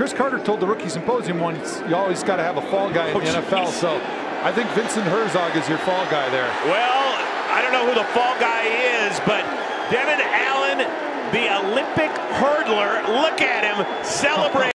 Chris Carter told the Rookie Symposium once, you always got to have a fall guy in the NFL. So I think Vincent Herzog is your fall guy there. Well, I don't know who the fall guy is, but Devon Allen, the Olympic hurdler, look at him celebrate.